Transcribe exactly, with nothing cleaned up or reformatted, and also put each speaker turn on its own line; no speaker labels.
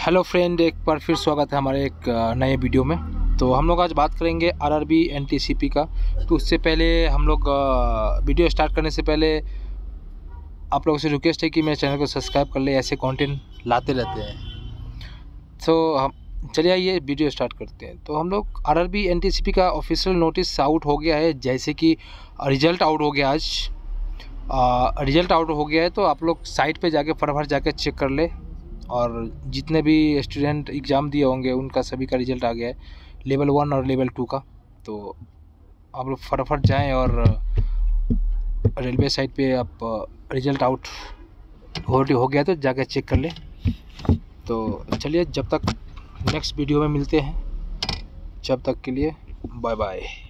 Hello friend, एक बार फिर स्वागत है हमारे एक नए वीडियो में। तो हम लोग आज बात करेंगे आरआरबी एनटीसीपी का। तो उससे पहले हम लोग वीडियो स्टार्ट करने से पहले आप लोगों से रिक्वेस्ट है कि मेरे चैनल को सब्सक्राइब कर ले, ऐसे कंटेंट लाते रहते हैं। तो हम चलिए आइए वीडियो स्टार्ट करते हैं। तो हम लोग आरआरबी एनटीसीपी का ऑफिशियल नोटिस आउट हो गया है, जैसे कि रिज़ल्ट आउट हो गया आज। रिज़ल्ट आउट हो गया है तो आप लोग साइट पे जाके फटाफट जाके चेक कर ले। और जितने भी स्टूडेंट एग्ज़ाम दिए होंगे उनका सभी का रिज़ल्ट आ गया है, लेवल वन और लेवल टू का। तो आप लोग फटाफट जाएं और रेलवे साइट पे आप रिज़ल्ट आउट हो हो गया तो जाके चेक कर लें। तो चलिए, जब तक नेक्स्ट वीडियो में मिलते हैं, जब तक के लिए बाय बाय।